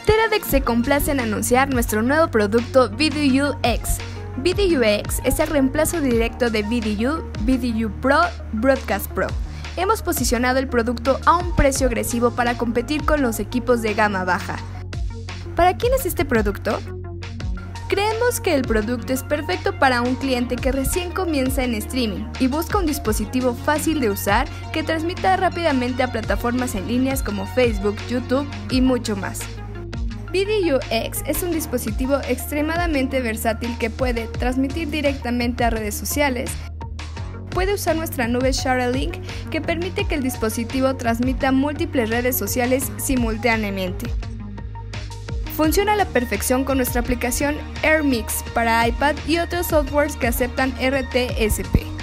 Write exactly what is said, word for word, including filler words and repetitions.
Teradek se complace en anunciar nuestro nuevo producto V D U X. V D U X es el reemplazo directo de V D U, V D U Pro, Broadcast Pro. Hemos posicionado el producto a un precio agresivo para competir con los equipos de gama baja. ¿Para quién es este producto? Creemos que el producto es perfecto para un cliente que recién comienza en streaming y busca un dispositivo fácil de usar que transmita rápidamente a plataformas en líneas como Facebook, YouTube y mucho más. V D U X es un dispositivo extremadamente versátil que puede transmitir directamente a redes sociales. Puede usar nuestra nube ShareLink que permite que el dispositivo transmita a múltiples redes sociales simultáneamente. Funciona a la perfección con nuestra aplicación AirMix para iPad y otros softwares que aceptan R T S P.